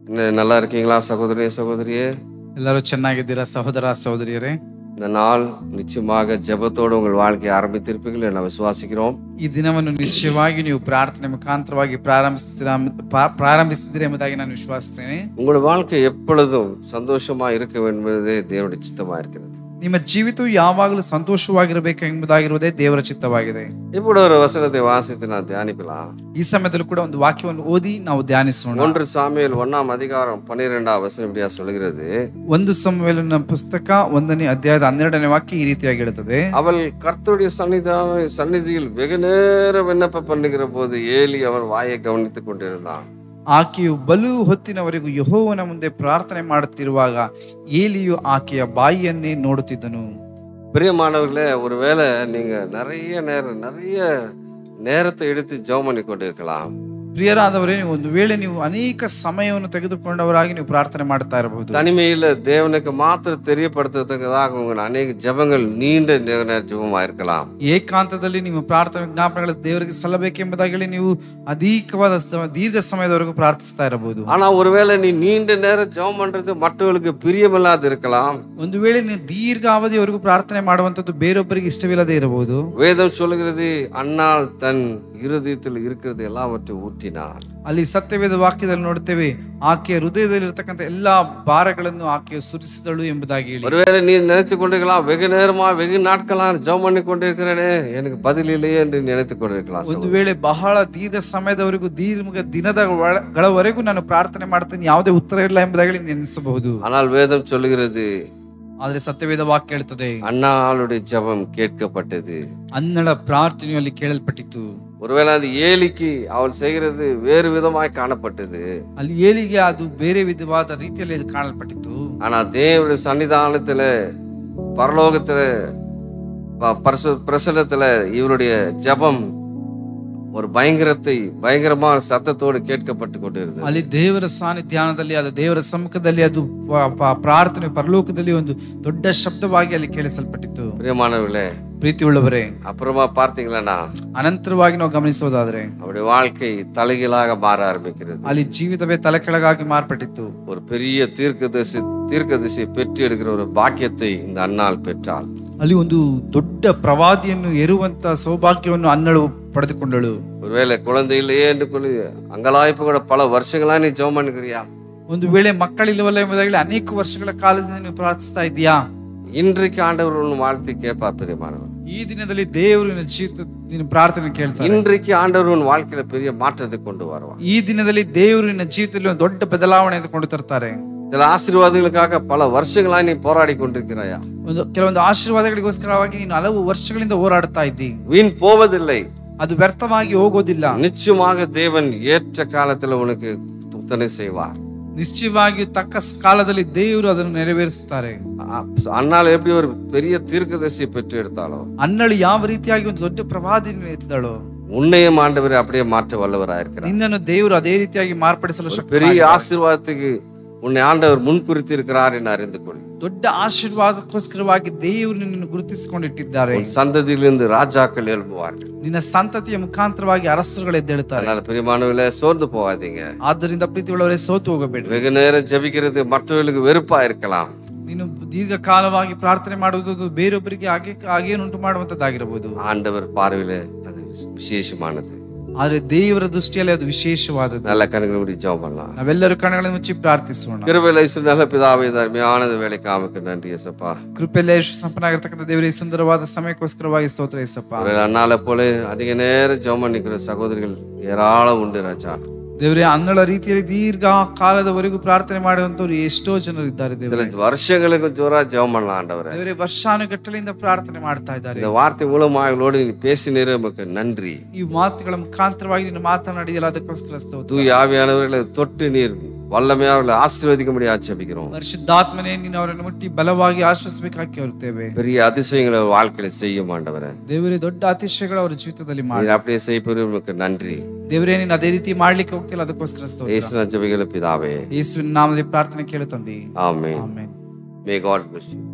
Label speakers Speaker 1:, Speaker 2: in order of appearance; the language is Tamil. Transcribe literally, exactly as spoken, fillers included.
Speaker 1: என்ன நல்லா இருக்கீங்களா சகோதரி சகோதரியே?
Speaker 2: ಎಲ್ಲರೂ ಚೆನ್ನಾಗಿದ್ದೀರಾ ಸಹೋದರ ಸಹೋದರಿಯರೇ?
Speaker 1: இந்த நாள் நிச்சயமாக ஜெபத்தோடு உங்கள் வாழ்க்கையை ஆரம்பித்திருப்பீர்கள் என விசுவாசிக்கிறோம்.
Speaker 2: ಈ ದಿನವನ್ನು ನಿಶ್ಚಯವಾಗಿ ನೀವು ಪ್ರಾರ್ಥನೆ ಮುಖಾಂತರವಾಗಿ ಪ್ರಾರಂಭಿಸ್ತೀರಾ ಪ್ರಾರಂಭಿಸಿದ್ದೀರಾ ಎಂಬುದಾಗಿ ನಾನು ವಿಶ್ವಾಸಿಸ್ತೇನೆ.
Speaker 1: உங்கள் வாழ்க்கை எப்பொழுதும் சந்தோஷமா இருக்க வேண்டும் என்பதே தேவனுடைய சித்தமா இருக்கிறது.
Speaker 2: ನಿಮ್ಮ ಜೀವಿತವು ಯಾವಾಗಲೂ ಸಂತೋಷವಾಗಿರಬೇಕು ಎಂಬುದಾಗಿರುವುದೇ ದೇವರ ಚಿತ್ತವಾಗಿದೆ.
Speaker 1: இப்படி ஒரு வசனத்தை வாசித்து நான் தியானிக்கலாம்.
Speaker 2: ಈ ಸಮಯದಲ್ಲಿ ಕೂಡ ಒಂದು ವಾಕ್ಯವನ್ನು ಓದಿ ನಾವು ಧ್ಯಾನಿಸೋಣ.
Speaker 1: ஒன்று சாமுவேல் ஒன்னாம் அதிகாரம் பன்னிரெண்டாம் வசனம் இப்படியா சொல்கிறது.
Speaker 2: ಒಂದು ಸಮುವೇಲನ ಪುಸ್ತಕ ಒಂದನೇ ಅಧ್ಯಾಯದ ಹನ್ನೆರಡನೇ ವಾಕ್ಯ ಈ ರೀತಿಯಾಗಿ ಹೇಳುತ್ತದೆ.
Speaker 1: அவள் கர்த்தருடைய சன்னிதான சந்நிதியில் வெகு நேரம் விண்ணப்ப பண்ணுகிற போது ஏலி அவன் வாயை கவனித்துக் கொண்டிருந்தான்.
Speaker 2: ಆಕೆಯು ಬಲು ಹೊತ್ತಿನವರೆಗೂ ಯೆಹೋವನ ಮುಂದೆ ಪ್ರಾರ್ಥನೆ ಮಾಡುತ್ತಿರುವಾಗ ಏಲಿಯು ಆಕೆಯ ಬಾಯಿಯನ್ನೇ ನೋಡುತ್ತಿದ್ದನು.
Speaker 1: பிரியமானவர்களே, ஒருவேளை நீங்க நிறைய நேரம் நிறைய நேரத்தை எடுத்து ஜெபம் பண்ணி கொண்டிருக்கலாம்.
Speaker 2: ಪ್ರಿಯರಾದವರೇ, ನೀವು ಒಂದು ವೇಳೆ ನೀವು ಅನೇಕ ಸಮಯವನ್ನು ತೆಗೆದುಕೊಂಡವರಾಗಿ ನೀವು ಪ್ರಾರ್ಥನೆ ಮಾಡ್ತಾ ಇರಬಹುದು.
Speaker 1: தனிமையில தேவனுக்கு மாத்திரம் தெரியப்படுத்துறதுக்காக உங்க அநேக ஜெபங்கள் நீண்ட நேர ஜெபமா இருக்கலாம்.
Speaker 2: ಏಕಾಂತದಲ್ಲಿ ನಿಮ್ಮ ಪ್ರಾರ್ಥನೆ ಜ್ಞಾಪನೆಗಳು ದೇವರಿಗೆ ಸಲ್ಲಬೇಕೆಂಬುದಾಗಿ ಹೇಳಿ ನೀವು ಅಧಿಕವಾದ ದೀರ್ಘ ಸಮಯದವರೆಗೂ ಪ್ರಾರ್ಥಿಸ್ತಾ ಇರಬಹುದು.
Speaker 1: ஆனா ஒருவேளை நீ நீண்ட நேரம் ஜெபம் பண்றது மற்றவர்களுக்கு பிரியமில்லாத இருக்கலாம்.
Speaker 2: ಒಂದು ವೇಳೆ ನೀವು ದೀರ್ಘ ಅವಧಿಯವರೆಗೂ ಪ್ರಾರ್ಥನೆ ಮಾಡುವಂತದ್ದು ಬೇರೊಬ್ಬರಿಗೆ ಇಷ್ಟವಿಲ್ಲದೆ ಇರಬಹುದು.
Speaker 1: வேதம் சொல்லுகிறது, அன்னாள் தன் இருதயத்தில் இருக்கிறது எல்லாவற்றையும் ஊற்றினாள்.
Speaker 2: ಅಲ್ಲಿ ಸತ್ಯವೇದ ವಾಕ್ಯದಲ್ಲಿ ನೋಡ್ತೇವೆ, ಆಕೆಯ ಹೃದಯದಲ್ಲಿ ಇರತಕ್ಕಂಥ ಎಲ್ಲಾ ಭಾರಗಳನ್ನು ಆಕೆಯು ಸುರಿಸಿದಳು ಎಂಬುದಾಗಿ ಹೇಳಿ.
Speaker 1: ஒருவேளை நீ நினைத்து கொண்டிருக்கலாம், வெகு நேரமா வெகு நாட்களா ஜெபம் பண்ணி கொண்டிருக்கிறேனே, எனக்கு பதில் இல்லையே என்று நினைத்து கொண்டிருக்கலாம்.
Speaker 2: ಒಂದು ವೇಳೆ ಬಹಳ ದೀರ್ಘ ಸಮಯದವರೆಗೂ ದೀರ್ಘ ದಿನದಗಳವರೆಗೂ ನಾನು ಪ್ರಾರ್ಥನೆ ಮಾಡ್ತೇನೆ, ಯಾವುದೇ ಉತ್ತರ ಇಲ್ಲ ಎಂಬುದಾಗಿ ನೆನೆಸಬಹುದು.
Speaker 1: ஆனால் வேதம் சொல்லுகிறது,
Speaker 2: ಆದ್ರೆ ಸತ್ಯವೇದ ವಾಕ್ಯ ಹೇಳ್ತದೆ,
Speaker 1: அன்னாளுடைய ஜெபம் கேட்கப்பட்டது.
Speaker 2: ಅನ್ನಳ ಪ್ರಾರ್ಥನೆಯಲ್ಲಿ ಕೇಳಲ್ಪಟ್ಟಿತು.
Speaker 1: ஒருவேளை அது ஏலிக்கு அவள் செய்கிறது வேறு விதமாய் காணப்பட்டது.
Speaker 2: ಅಲ್ಲಿ ಏಲಿಗೆ ಅದು ಬೇರೆ ವಿಧವಾದ ರೀತಿಯಲ್ಲಿ ಅದು ಕಾಣಲ್ಪಟ್ಟಿತು.
Speaker 1: ஆனா தேவனுடைய சன்னிதானத்துல பரலோகத்துல பிரசன்னத்துல இவருடைய ஜெபம் ஒரு பயங்கரத்தை பயங்கரமான சத்தத்தோடு கேட்கப்பட்டு கொண்டிருந்தது.
Speaker 2: ಅಲ್ಲಿ ದೇವರ ಸಾನ್ನಿಧ್ಯಾನದಲ್ಲಿ ಅದು ದೇವರ ಸಮ್ಮುಖದಲ್ಲಿ ಅದು ಪ್ರಾರ್ಥನೆ ಪರಲೋಕದಲ್ಲಿ ಒಂದು ದೊಡ್ಡ ಶಬ್ದವಾಗಿ ಅಲ್ಲಿ ಕೇಳಿಸಲ್ಪಟ್ಟಿತು.
Speaker 1: பிரியமானவர்களே,
Speaker 2: ಪ್ರೀತಿ ಉಳ್ಳವರೇ,
Speaker 1: அப்புறமா பார்த்தீங்களா,
Speaker 2: ಅನಂತರವಾಗಿ ನಾವು ಗಮನಿಸೋದಾದ್ರೆ
Speaker 1: அவருடைய வாழ்க்கை தலைகீழாக மாற ஆரம்பிக்கிறது.
Speaker 2: ಅಲ್ಲಿ ಜೀವಿತವೇ ತಲೆ ಕೆಳಗಾಗಿ ಮಾರ್ಪಟ್ಟಿತ್ತು.
Speaker 1: ஒரு பெரிய தீர்க்கதரிசி தீர்க்கதரிசி பெற்று எடுக்கிற ஒரு பாக்கியத்தை இந்த அன்னாள் பெற்றாள்.
Speaker 2: ಅಲ್ಲಿ ಒಂದು ದೊಡ್ಡ ಪ್ರವಾದಿಯನ್ನು ಎರುವಂತ ಸೌಭಾಗ್ಯವನ್ನು ಅನ್ನಳು ಪಡೆದುಕೊಂಡಳು.
Speaker 1: ஒருவேளை குழந்தை இல்லையே என்று சொல்லி அங்கலாய்ப்பு கூட பல வருஷங்களா நீ ஜெபம் பண்ணுகிறியா?
Speaker 2: ಒಂದು ವೇಳೆ ಮಕ್ಕಳಿಲ್ಲವಲ್ಲ ಎಂಬುದಾಗಿ ಅನೇಕ ವರ್ಷಗಳ ಕಾಲದಿಂದ ನೀವು ಪ್ರಾರ್ಥಿಸ್ತಾ ಇದೆಯಾ?
Speaker 1: இன்றைக்கு ஆண்டவர் உன் வாழ்த்தை கேட்பா. பிரியமானவர்,
Speaker 2: ಈ ದಿನದಲ್ಲಿ ದೇವರಿನ ಜೀವಿತ ನಿನ್ನ ಪ್ರಾರ್ಥನೆ ಕೇಳ್ತಾರೆ.
Speaker 1: இன்றைக்கு ஆண்டவர் உன் வாழ்க்கையில பெரிய மாற்றத்தை கொண்டு வருவார்.
Speaker 2: ಈ ದಿನದಲ್ಲಿ ದೇವರಿನ ಜೀವಿತದಲ್ಲಿ ಒಂದು ದೊಡ್ಡ ಬದಲಾವಣೆಯನ್ನು ಕೊಂಡು ತರ್ತಾರೆ.
Speaker 1: சில ஆசீர்வாதங்களுக்காக பல வருஷங்களா நீ போராடி கொண்டிருக்கிறாயா?
Speaker 2: ಒಂದು ಕೆಲವೊಂದು ಆಶೀರ್ವಾದಗಳಿಗೋಸ್ಕರವಾಗಿ ನೀನು ಹಲವು ವರ್ಷಗಳಿಂದ ಹೋರಾಡ್ತಾ ಇದ್ದಿ.
Speaker 1: வீண் போவதில்லை,
Speaker 2: ಅದು ವ್ಯರ್ಥವಾಗಿ ಹೋಗೋದಿಲ್ಲ.
Speaker 1: நிச்சயமாக தேவன் ஏற்ற காலத்துல உனக்கு துணை செய்வார்.
Speaker 2: ನಿಶ್ಚಯವಾಗಿ ತಕ್ಕ ಕಾಲದಲ್ಲಿ ದೇವರು ಅದನ್ನು ನೆರವೇರಿಸುತ್ತಾರೆ.
Speaker 1: அன்னாள் எப்படி ஒரு பெரிய தீர்க்கதரிசி பெற்று எடுத்தாலோ,
Speaker 2: ಅನ್ನಳು ಯಾವ ರೀತಿಯಾಗಿ ಒಂದು ದೊಡ್ಡ ಪ್ರವಾದಿಯನ್ನು ಎತ್ತಿದಳೋ,
Speaker 1: உன்னையும் ஆண்டவர் அப்படியே மாற்ற வல்லவராயிருக்கிறார்.
Speaker 2: ನಿನ್ನನ್ನು ದೇವರು ಅದೇ ರೀತಿಯಾಗಿ ಮಾರ್ಪಡಿಸಲು ಶಕ್ತಿ.
Speaker 1: பெரிய ஆசீர்வாதத்துக்கு உன்னை ஆண்டவர் முன் குறித்து இருக்கிறார் என்று அறிந்து கொள்.
Speaker 2: ದೊಡ್ಡ ಆಶೀರ್ವಾದಕ್ಕೋಸ್ಕರವಾಗಿ ದೇವರು ನಿನ್ನನ್ನು ಗುರುತಿಸಿಕೊಂಡಿಟ್ಟಿದ್ದಾರೆ.
Speaker 1: சந்ததியிலிருந்து ராஜாக்கள் எழும்புவார்கள்.
Speaker 2: ನಿನ್ನ ಸಂತತಿಯ ಮುಖಾಂತರವಾಗಿ ಅರಸರುಗಳು ಎದ್ದೇಳುತ್ತಾರೆ.
Speaker 1: அதனால பிரியமானவர்களே, சோர்ந்து போகாதீங்க.
Speaker 2: ಆದ್ದರಿಂದ ಪ್ರೀತಿಯುಳ್ಳವರೇ, ಸೋತು ಹೋಗಬೇಡಿ.
Speaker 1: வெகு நேரம் ஜெபிக்கிறது மற்றவர்களுக்கு வெறுப்பா இருக்கலாம்.
Speaker 2: ನೀನು ದೀರ್ಘ ಕಾಲವಾಗಿ ಪ್ರಾರ್ಥನೆ ಮಾಡುವುದು ಬೇರೊಬ್ಬರಿಗೆ ಹಾಗೆ ಹಾಗೇನುಂಟು ಮಾಡುವಂತದ್ದಾಗಿರಬಹುದು.
Speaker 1: ஆண்டவர் பார்வையில அது விசேஷமானது.
Speaker 2: ಆದ್ರೆ ದೇವರ ದೃಷ್ಟಿಯಲ್ಲಿ ಅದು ವಿಶೇಷವಾದದ್ದು.
Speaker 1: நல்ல கண்களை மூடி ஜெபம் பண்ணலாம்.
Speaker 2: ನಾವೆಲ್ಲರೂ ಕಣ್ಣುಗಳನ್ನು ಮುಚ್ಚಿ ಪ್ರಾರ್ಥಿಸೋಣ.
Speaker 1: கிருபையுள்ள நல்ல பிதாவே, அருமையான வேலைக்கு ஆமக்கு நன்றி ஏசப்பா.
Speaker 2: ಕೃಪೆಯಲ್ಲಿ ಸಂಪನ್ನಾಗಿರ್ತಕ್ಕಂಥ ದೇವರೇ, ಸುಂದರವಾದ ಸಮಯಕ್ಕೋಸ್ಕರವಾಗಿ ಸ್ತೋತ್ರ ಏಸಪ್ಪ.
Speaker 1: அன்னால போல அதிக நேரம் ஜெபம் பண்ணிக்கிற சகோதரிகள் ஏராளம் உண்டு ராஜா.
Speaker 2: ದೇವರೇ, ಅನ್ನಳ ರೀತಿಯಲ್ಲಿ ದೀರ್ಘ ಕಾಲದವರೆಗೂ ಪ್ರಾರ್ಥನೆ ಮಾಡುವಂತವ್ರು ಎಷ್ಟೋ ಜನರು ಇದ್ದಾರೆ ದೇವರೇ.
Speaker 1: வருஷங்களுக்கு ஜோரா ஜெபம் பண்ணலாம் ஆண்டவரே.
Speaker 2: ದೇವರೇ, ವರ್ಷಾನುಗಟ್ಟಲೆಯಿಂದ ಪ್ರಾರ್ಥನೆ ಮಾಡ್ತಾ ಇದ್ದಾರೆ.
Speaker 1: இந்த வார்த்தை மூலமாக அவங்களோடு நீ பேசினீரே, உமக்கு நன்றி.
Speaker 2: ಈ ಮಾತುಗಳ ಮುಖಾಂತರವಾಗಿ ನೀನು ಮಾತನಾಡಿದಲ್ಲ, ಅದಕ್ಕೋಸ್ಕರ ಸ್ತೋತ್ರ.
Speaker 1: தூய ஆவியானவர்களை தொட்டு நீர் வல்லமையா அவர்களை ஆசீர்வதிக்கும்படி ஆச்சபிக்கிறோம்.
Speaker 2: ಪರಿಶುದ್ಧಾತ್ಮನೇ, ನೀನು ಅವರನ್ನು ಮುಟ್ಟಿ ಬಲವಾಗಿ ಆಶ್ವಾಸಬೇಕಾಗಿ ಕೋರುತ್ತೇವೆ.
Speaker 1: பெரிய அதிசயங்களை வாழ்க்கையில செய்யும் ஆண்டவரೇ.
Speaker 2: ದೇವರೇ, ದೊಡ್ಡ ಅತಿಶಯಗಳು ಅವರ ಜೀವಿತದಲ್ಲಿ ಮಾಡಿ.
Speaker 1: நீர் அப்படியே செய்யப்போறீர், உமக்கு நன்றி.
Speaker 2: ದೇವರೇ, ನೀನು ಅದೇ ರೀತಿ ಮಾಡ್ಲಿಕ್ಕೆ ಹೋಗ್ತಿಲ್ಲ, ಅದಕ್ಕೋಸ್ಕರ ಸ್ತೋತ್ರ.
Speaker 1: ಯೇಸುವಿನ ಜಪಗಳ ಪಿತಾವೇ,
Speaker 2: ಯೇಸುವಿನ ನಾಮದಲ್ಲಿ ಪ್ರಾರ್ಥನೆ ಕೇಳು ತಂದೆ.
Speaker 1: Amen.
Speaker 2: Amen.
Speaker 1: May God bless you.